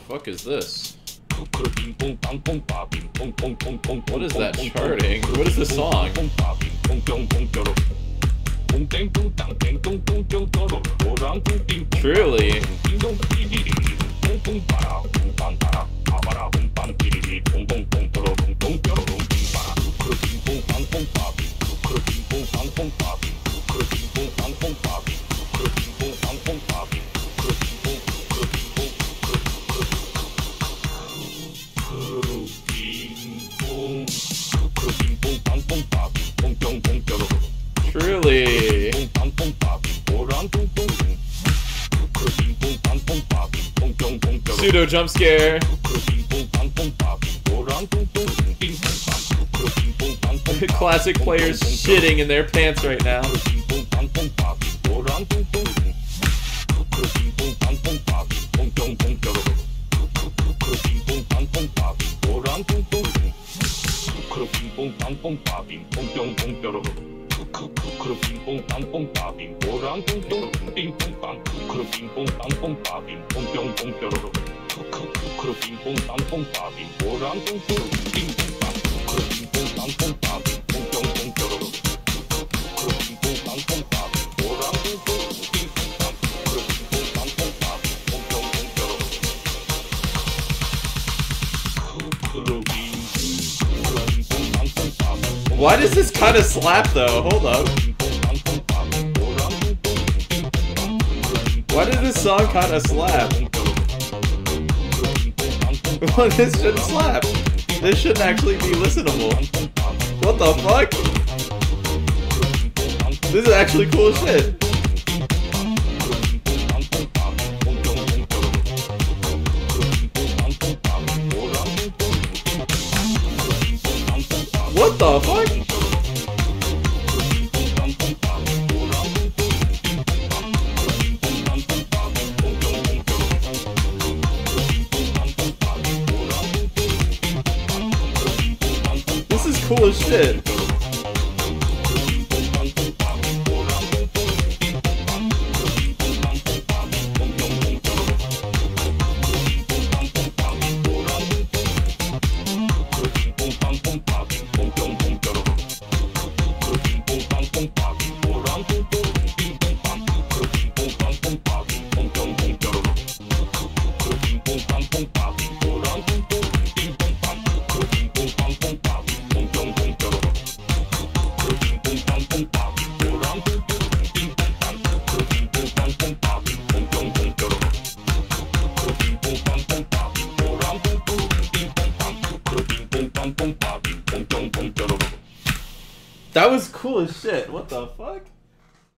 fuck is this? What is that charting? What is this song? Truly. Truly. Pseudo jump scare. Classic players shitting in their pants right now. Why does this kind of slap though? Hold up. Why does this song kind of slap? Well, this shouldn't slap. This shouldn't actually be listenable. What the fuck? This is actually cool as shit. What the fuck? This is cool as shit. That was cool as shit. What the fuck?